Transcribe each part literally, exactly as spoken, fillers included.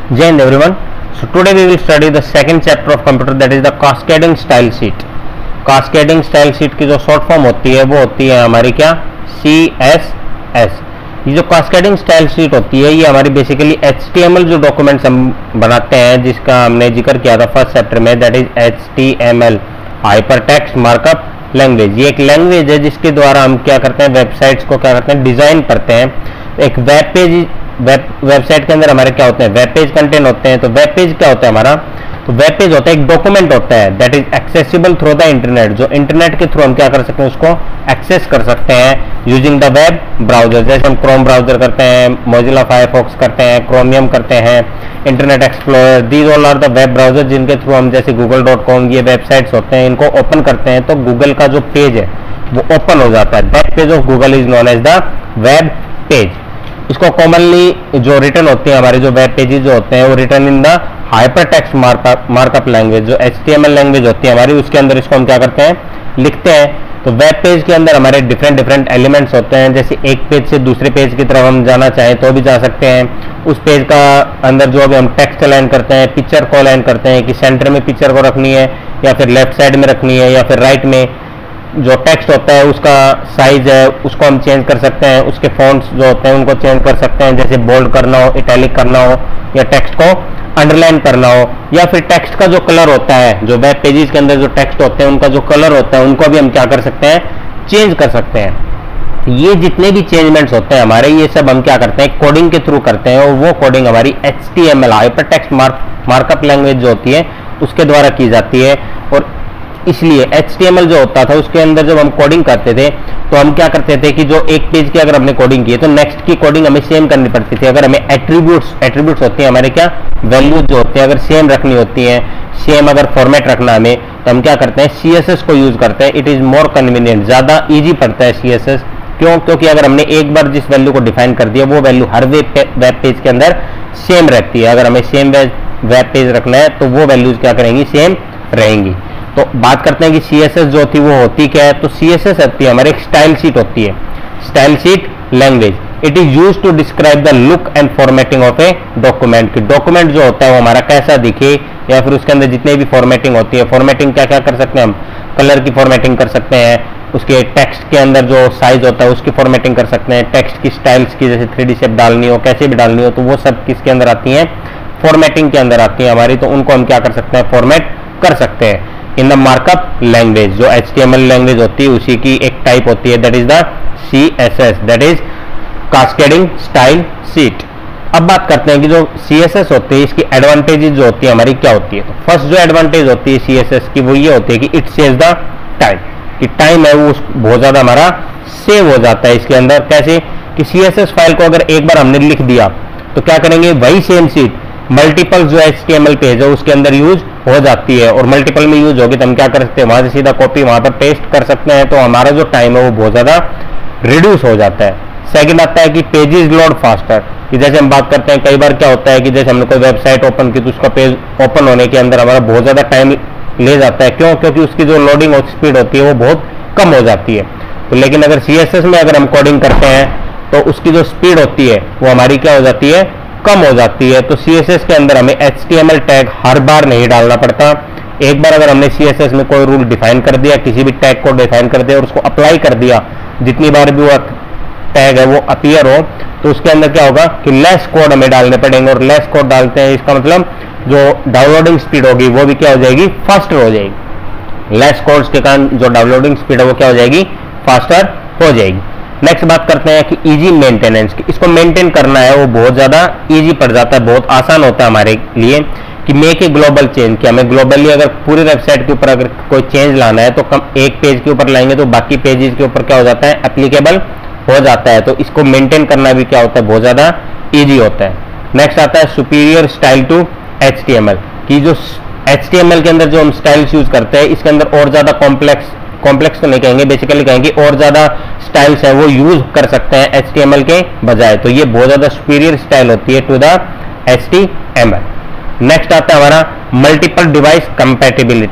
Jai Hind everyone. So today we will study the second chapter of computer, that is the cascading style sheet. Cascading style sheet की जो short form होती है वो होती है हमारी क्या, सी एस एस। ये जो cascading style sheet होती है ये हमारी basically H T M L जो डॉक्यूमेंट्स हम बनाते हैं, जिसका हमने जिक्र किया था फर्स्ट चैप्टर में, that is H T M L, hypertext markup language. ये एक लैंग्वेज है जिसके द्वारा हम क्या करते हैं, वेबसाइट्स को क्या करते हैं, डिजाइन करते हैं। एक वेब पेज, वेब वेबसाइट के अंदर हमारे क्या होते हैं, वेब पेज कंटेंट होते हैं। तो वेब पेज क्या होता है हमारा, तो वेब पेज होता है एक डॉक्यूमेंट होता है that is accessible through the internet, जो इंटरनेट के थ्रू हम क्या कर सकते हैं, उसको एक्सेस कर सकते हैं यूजिंग द वेब ब्राउजर। जैसे हम क्रोम ब्राउजर करते हैं, मोजिला फायरफॉक्स करते हैं, क्रोमियम करते हैं, internet explorer, these all are the web browser जिनके थ्रू हम जैसे गूगल डॉट कॉम ये वेबसाइट्स होते हैं, इनको ओपन करते हैं तो गूगल का जो पेज है वो ओपन हो जाता है। That page of Google is known as the web page. इसको कॉमनली जो रिटर्न होती है हमारे जो वेब पेजेस जो होते हैं वो written in the hypertext markup markup language, जो H T M L language होती है हमारी, उसके अंदर इसको हम क्या करते हैं, लिखते हैं। तो वेब पेज के अंदर हमारे डिफरेंट डिफरेंट एलिमेंट्स होते हैं। जैसे एक पेज से दूसरे पेज की तरफ हम जाना चाहें तो भी जा सकते हैं। उस पेज का अंदर जो भी हम टेक्स्ट अलाइन करते हैं, पिक्चर को अलाइन करते हैं कि सेंटर में पिक्चर को रखनी है या फिर लेफ्ट साइड में रखनी है या फिर राइट में। जो टेक्स्ट होता है उसका साइज है उसको हम चेंज कर सकते हैं, उसके फॉन्ट्स जो होते हैं उनको चेंज कर सकते हैं, जैसे बोल्ड करना हो, इटैलिक करना हो, या टेक्स्ट को अंडरलाइन करना हो, या फिर टेक्स्ट का जो कलर होता है, जो वेब पेजेस के अंदर जो टेक्स्ट होते हैं उनका जो कलर होता है उनको भी हम क्या कर सकते हैं, चेंज कर सकते हैं। ये जितने भी चेंजमेंट्स होते हैं हमारे, ये सब हम क्या करते हैं, कोडिंग के थ्रू करते हैं, और वो कोडिंग हमारी H T M L hypertext markup language जो होती है उसके द्वारा की जाती है। और इसलिए एच टी एम एल जो होता था उसके अंदर जब हम कोडिंग करते थे तो हम क्या करते थे कि जो एक पेज की अगर हमने कोडिंग की है तो नेक्स्ट की कोडिंग हमें सेम करनी पड़ती थी। अगर हमें एट्रीब्यूट्स एट्रीब्यूट्स होती हैं हमारे क्या, वैल्यूज जो होते हैं, अगर सेम रखनी होती हैं, सेम अगर फॉर्मेट रखना हमें, तो हम क्या करते हैं, सी एस एस को यूज करते हैं। इट इज मोर कन्वीनियंट, ज्यादा ईजी पड़ता है सी एस एस। क्यों? क्योंकि अगर हमने एक बार जिस वैल्यू को डिफाइन कर दिया वो वैल्यू हर वेब वेब पेज के अंदर सेम रहती है। अगर हमें सेम वेब पेज रखना है तो वो वैल्यूज क्या करेंगी, सेम रहेंगी। तो बात करते हैं कि सी एस एस जो होती है वो होती क्या है, तो सी एस एस होती है हमारे एक स्टाइल शीट होती है, style sheet language. It is used to describe the look and formatting of a document. कि डॉक्यूमेंट जो होता है वो हमारा कैसा दिखे, या फिर उसके अंदर जितने भी फॉर्मेटिंग होती है, फॉर्मेटिंग क्या क्या कर सकते हैं हम, कलर की फॉर्मेटिंग कर सकते हैं, उसके टेक्स्ट के अंदर जो साइज होता है उसकी फॉर्मेटिंग कर सकते हैं, टेक्स्ट की स्टाइल्स की जैसे थ्री डी शेप डालनी हो, कैसे भी डालनी हो, तो वो सब किसके अंदर आती हैं, फॉर्मेटिंग के अंदर आती है हमारी। तो उनको हम क्या कर सकते हैं, फॉर्मेट कर सकते हैं इन द मार्कअप लैंग्वेज। जो H T M L language होती है उसी की एक टाइप होती है, that is the C S S, that is cascading style sheet. अब बात करते हैं कि जो सी एस एस होती है इसकी एडवांटेजेस जो होती है हमारी क्या होती है। तो फर्स्ट जो एडवांटेज होती है सी एस एस की वो ये होती है कि इट सेव्स द टाइम, कि टाइम है वो बहुत ज्यादा हमारा सेव हो जाता है इसके अंदर। कैसे कि सी एस एस फाइल को अगर एक बार हमने लिख दिया तो क्या करेंगे, वही सेम शीट मल्टीपल जो H T M L page है उसके अंदर यूज हो जाती है, और मल्टीपल में यूज होगी तो हम क्या कर सकते हैं, वहां से सीधा कॉपी वहां पर पेस्ट कर सकते हैं। तो हमारा जो टाइम है वो बहुत ज्यादा रिड्यूस हो जाता है। सेकंड आता है कि पेजेस लोड फास्टर, कि जैसे हम बात करते हैं कई बार क्या होता है कि जैसे हमने कोई वेबसाइट ओपन की तो उसका पेज ओपन होने के अंदर हमारा बहुत ज्यादा टाइम ले जाता है। क्यों? क्योंकि उसकी जो लोडिंग स्पीड होती है वो बहुत कम हो जाती है। तो लेकिन अगर सी एस एस में अगर हम कोडिंग करते हैं तो उसकी जो स्पीड होती है वो हमारी क्या हो जाती है, कम हो जाती है। तो सी एस एस के अंदर हमें H T M L tag हर बार नहीं डालना पड़ता। एक बार अगर हमने सी एस एस में कोई रूल डिफाइन कर दिया, किसी भी टैग को डिफाइन कर दिया और उसको अप्लाई कर दिया, जितनी बार भी वो टैग है वो अपीयर हो, तो उसके अंदर क्या होगा कि लेस कोड हमें डालने पड़ेंगे, और लेस कोड डालते हैं इसका मतलब जो डाउनलोडिंग स्पीड होगी वो भी क्या हो जाएगी, फास्टर हो जाएगी। लेस कोड्स के कारण जो डाउनलोडिंग स्पीड है वो क्या हो जाएगी, फास्टर हो जाएगी। नेक्स्ट बात करते हैं कि इजी मेंटेनेंस की, इसको मेंटेन करना है वो बहुत ज्यादा इजी पड़ जाता है, बहुत आसान होता है हमारे लिए। कि मेक ए ग्लोबल चेंज, कि हमें ग्लोबली अगर पूरी वेबसाइट के ऊपर अगर कोई चेंज लाना है तो कम एक पेज के ऊपर लाएंगे तो बाकी पेजेस के ऊपर क्या हो जाता है, एप्लीकेबल हो जाता है। तो इसको मेंटेन करना भी क्या होता है, बहुत ज्यादा इजी होता है। नेक्स्ट आता है superior style to H T M L, कि जो एच टी एम एल के अंदर जो हम स्टाइल्स यूज करते हैं इसके अंदर और ज्यादा कॉम्प्लेक्स कॉम्प्लेक्स तो नहीं कहेंगे, बेसिकली कहेंगे और ज्यादा स्टाइल्स है वो यूज कर सकते हैं एच टी एम एल के बजाय। तो ये बहुत ज्यादा सुपीरियर स्टाइल होती है to the H T M L. Next आता है हमारा मल्टीपल डिवाइस कंपैटिबिलिटी,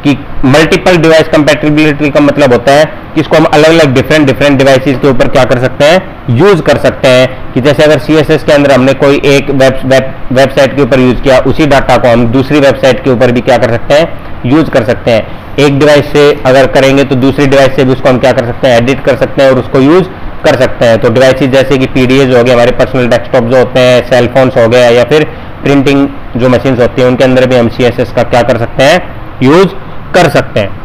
कि मल्टीपल डिवाइस कंपैटिबिलिटी का मतलब होता है कि इसको हम अलग अलग डिफरेंट डिफरेंट डिवाइसेस के ऊपर क्या कर सकते हैं, यूज कर सकते हैं। कि जैसे अगर सीएसएस के अंदर हमने कोई एक वेब वेब वेबसाइट के ऊपर यूज किया, उसी डाटा को हम दूसरी वेबसाइट के ऊपर भी क्या कर सकते हैं, यूज कर सकते हैं। एक डिवाइस से अगर करेंगे तो दूसरी डिवाइस से भी उसको हम क्या कर सकते हैं, एडिट कर सकते हैं और उसको यूज कर सकते हैं। तो डिवाइसेस जैसे कि पीडीएज हो गए, हमारे पर्सनल डेस्कटॉप जो होते हैं, सेल फोन्स हो गया, या फिर प्रिंटिंग जो मशीन्स होती हैं, उनके अंदर भी हम सीएसएस का क्या कर सकते हैं, यूज कर सकते हैं।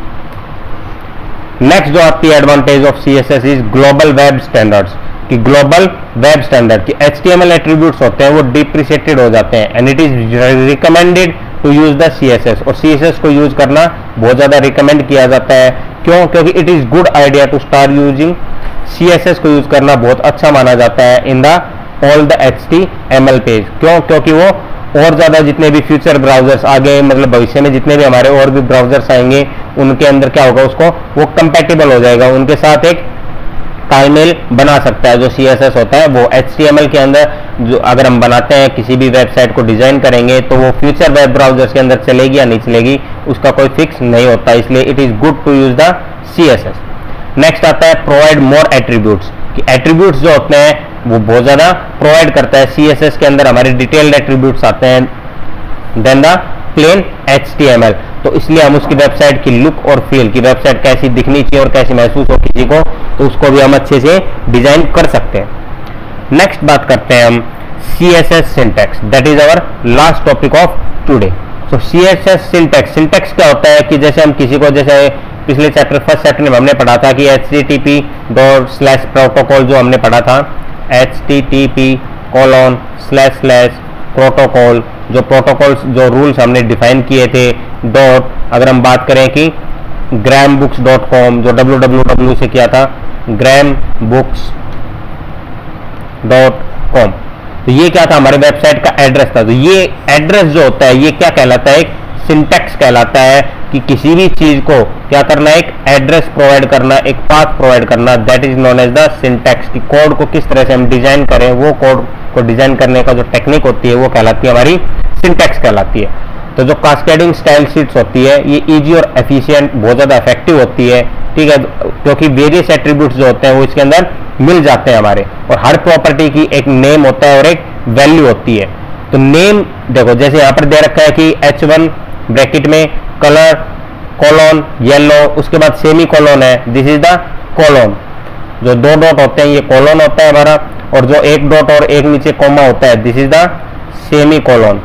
नेक्स्ट जो आती है advantage of CSS is global web standards, कि ग्लोबल वेब स्टैंडर्ड की एचटीएमएल एट्रीब्यूट्स होते हैं वो डिप्रिशिएटेड हो जाते हैं, and it is recommended to use the CSS. और सीएसएस को यूज करना बहुत ज्यादा रिकमेंड किया जाता है। क्यों? क्योंकि it is good idea to start using CSS को यूज करना बहुत अच्छा माना जाता है in the all the HTML page. क्यों? क्योंकि वो और ज्यादा जितने भी फ्यूचर ब्राउजर्स आगे, मतलब भविष्य में जितने भी हमारे और भी ब्राउजर्स आएंगे, उनके अंदर क्या होगा, उसको वो कंपैटिबल हो जाएगा, उनके साथ एक तालमेल बना सकता है। जो सीएसएस होता है वो एचटीएमएल के अंदर जो अगर हम बनाते हैं, किसी भी वेबसाइट को डिजाइन करेंगे, तो वो फ्यूचर वेब ब्राउजर्स के अंदर चलेगी या नहीं चलेगी, उसका कोई फिक्स नहीं होता। इसलिए it is good to use the CSS. Next आता है प्रोवाइड मोर एट्रीब्यूट्स, कि एट्रीब्यूट्स जो होते हैं वो बहुत ज्यादा प्रोवाइड करता है। सीएसएस के अंदर हमारे डिटेल्ड एट्रीब्यूट्स आते हैं देन द प्लेन एचटीएमएल। तो इसलिए हम उसकी वेबसाइट की लुक और फील, की वेबसाइट कैसी दिखनी चाहिए और कैसी महसूस हो किसी को, तो उसको भी हम अच्छे से डिजाइन कर सकते हैं। नेक्स्ट बात करते हैं हम CSS syntax, that is our last topic of today. So CSS syntax, syntax क्या होता है कि जैसे हम किसी को, जैसे पिछले चैप्टर फर्स्ट चैप्टर में हमने पढ़ा था कि H T T P dot slash protocol जो हमने पढ़ा था, H T T P colon slash slash protocol, जो प्रोटोकॉल्स जो रूल्स हमने डिफाइन किए थे, डॉट अगर हम बात करें कि ग्राम बुक्स डॉट कॉम जो डब्ल्यू डब्ल्यू डब्ल्यू से किया था, ग्राम बुक्स डॉट कॉम, तो ये क्या था, हमारे वेबसाइट का एड्रेस था। तो ये एड्रेस जो होता है ये क्या कहलाता है, एक सिंटैक्स कहलाता है, कि किसी भी चीज को क्या करना है, एक एड्रेस प्रोवाइड करना, एक पाथ प्रोवाइड करना, that is known as the syntax. की कोड को किस तरह से हम डिजाइन करें, वो कोड को डिजाइन करने का जो टेक्निक होती है वो कहलाती है हमारी सिंटैक्स कहलाती है। तो जो कास्केडिंग स्टाइल शीट्स होती है ये इजी और एफिशिएंट, बहुत ज्यादा इफेक्टिव होती है, ठीक है, क्योंकि वेरियस एट्रीब्यूट्स जो होते हैं वो इसके अंदर मिल जाते हैं हमारे, और हर प्रॉपर्टी की एक नेम होता है और एक वैल्यू होती है। तो नेम देखो, जैसे यहाँ पर दे रखा है कि एच वन ब्रैकेट में कलर कॉलोन येलो, उसके बाद सेमी कॉलोन है, दिस इज द कॉलोन। जो दो डॉट होते हैं ये कॉलोन होता है हमारा, और जो एक डॉट और एक नीचे कॉमा होता है this is the semicolon.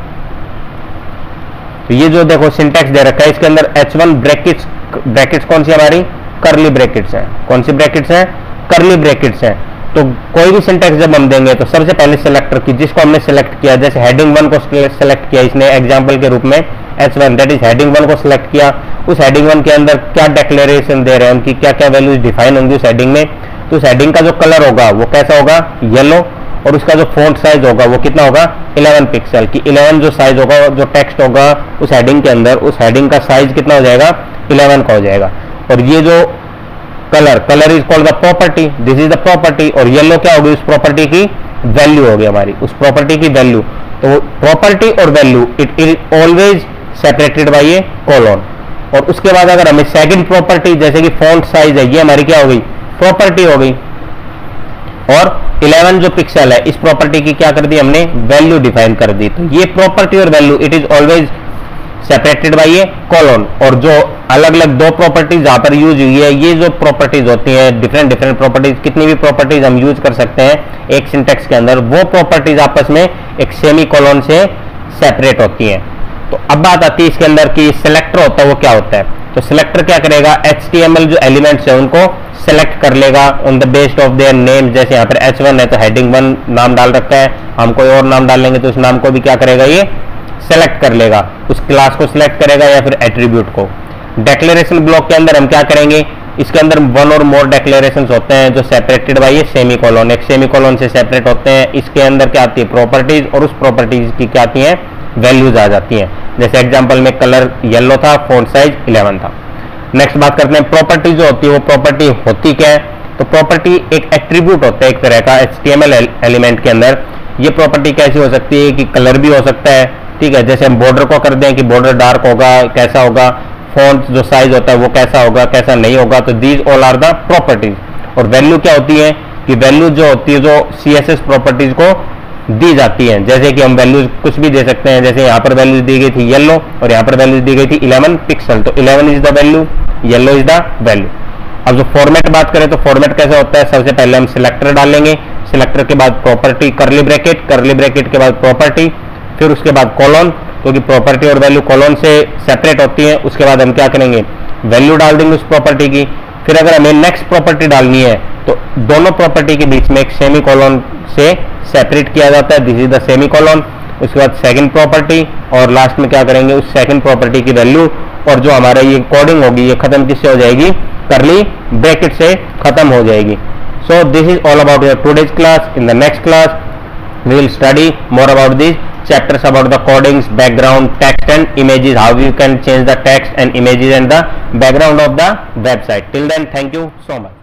तो ये जो देखो सिंटैक्स दे रखा है इसके अंदर एच वन ब्रैकेट्स, ब्रैकेट्स कौन सी हमारी, करली ब्रैकेट्स है। कौन सी ब्रैकेट्स है, करली ब्रैकेट्स है। तो कोई भी सिंटैक्स जब हम देंगे तो सबसे पहले सेलेक्टर की, जिसको हमने सेलेक्ट किया, जैसे हेडिंग वन को सेलेक्ट किया इसने एग्जांपल के रूप में, H one that is heading one को सिलेक्ट किया, उस हेडिंग वन के अंदर क्या डिक्लेरेशन दे रहे हैं, उनकी क्या क्या वैल्यूज डिफाइन होंगी उस हेडिंग में। तो उस हेडिंग का जो कलर होगा वो कैसा होगा, येलो, और उसका जो फॉन्ट साइज होगा वो कितना होगा, इलेवन पिक्सल की। इलेवन जो साइज होगा, जो टेक्स्ट होगा उस हेडिंग के अंदर, उस हेडिंग का साइज कितना हो जाएगा, इलेवन का हो जाएगा। और ये जो colour, colour is called the property, this is the property, और येलो क्या होगी, उस प्रॉपर्टी की वैल्यू होगी हमारी, उस प्रॉपर्टी की वैल्यू। तो प्रॉपर्टी और value it is always separated by a colon. और उसके बाद अगर हमें सेकंड प्रॉपर्टी, जैसे कि फॉन्ट साइज है, ये हमारी क्या हो गई, प्रॉपर्टी हो गई, और इलेवन जो पिक्सल है इस प्रॉपर्टी की क्या कर दी हमने, वैल्यू डिफाइन कर दी। तो ये प्रॉपर्टी और value it is always separated by a colon. और जो अलग अलग दो प्रॉपर्टीज जहां पर यूज हुई है, ये जो प्रॉपर्टीज होती हैं डिफरेंट डिफरेंट प्रॉपर्टीज, कितनी भी प्रॉपर्टीज हम यूज कर सकते हैं एक सिंटैक्स के अंदर, वो प्रॉपर्टीज आपस में एक सेमी कॉलन से सेपरेट होती हैं। तो अब बात आती है इसके अंदर कि सिलेक्टर होता है वो क्या होता है। तो सिलेक्टर क्या करेगा, एच टी एम एल जो एलिमेंट्स है उनको सेलेक्ट कर लेगा on the based of their name. जैसे यहाँ पर एच वन है तो हेडिंग वन नाम डाल रखा है, हम कोई और नाम डाल लेंगे तो उस नाम को भी क्या करेगा, ये सेलेक्ट कर लेगा, उस क्लास को सिलेक्ट करेगा या फिर एट्रीब्यूट को। डिक्लेरेशन ब्लॉक के अंदर हम क्या करेंगे, इसके अंदर वन और मोर डिक्लेरेशंस होते हैं जो separated by a semicolon, एक सेमी कॉलन से सेपरेट होते हैं। इसके अंदर क्या आती है, प्रॉपर्टीज, और उस प्रॉपर्टीज की क्या आती है, वैल्यूज आ जाती हैं। जैसे एग्जांपल में कलर येलो था, फॉन्ट साइज इलेवन था। नेक्स्ट बात करते हैं प्रॉपर्टी जो होती है, वो प्रॉपर्टी होती क्या है। तो प्रॉपर्टी एक एट्रीब्यूट होता है एक तरह का H T M L element के अंदर। ये प्रॉपर्टी कैसी हो सकती है कि कलर भी हो सकता है, ठीक है, जैसे हम बॉर्डर को कर दें कि बॉर्डर डार्क होगा, कैसा होगा, फॉन्ट जो साइज होता है वो कैसा होगा, कैसा नहीं होगा। तो these all are the properties. और वैल्यू क्या होती है कि वैल्यू जो होती है जो सीएसएस प्रॉपर्टीज को दी जाती है, जैसे कि हम वैल्यूज कुछ भी दे सकते हैं। जैसे यहाँ पर वैल्यूज दी गई थी येलो और यहाँ पर वैल्यूज दी गई थी इलेवन पिक्सल, तो eleven is the value, yellow is the value. अब जो फॉर्मेट बात करें तो फॉर्मेट कैसा होता है, सबसे पहले हम सिलेक्टर डालेंगे, सिलेक्टर के बाद प्रॉपर्टी करली ब्रैकेट, करली ब्रैकेट के बाद प्रॉपर्टी, फिर उसके बाद कॉलन, क्योंकि प्रॉपर्टी और वैल्यू कॉलन से सेपरेट होती है। उसके बाद हम क्या करेंगे, वैल्यू डाल देंगे उस प्रॉपर्टी की। फिर अगर हमें नेक्स्ट प्रॉपर्टी डालनी है तो दोनों प्रॉपर्टी के बीच में एक सेमी कॉलन से सेपरेट किया जाता है, this is the semicolon. उसके बाद सेकंड प्रॉपर्टी और लास्ट में क्या करेंगे, उस सेकंड प्रॉपर्टी की वैल्यू और जो हमारा ये कोडिंग होगी ये खत्म किससे हो जाएगी, करली ब्रैकेट से खत्म हो जाएगी। So this is all about your today's class. In the next class we will study more about these chapters about the codings, background, text and images, how you can change the text and images and the background of the website. Till then, thank you so much.